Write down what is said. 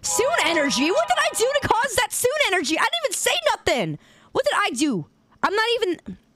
Tsunergy? What did I do to cause that Tsunergy? I didn't even say nothing. What did I do? I'm not even...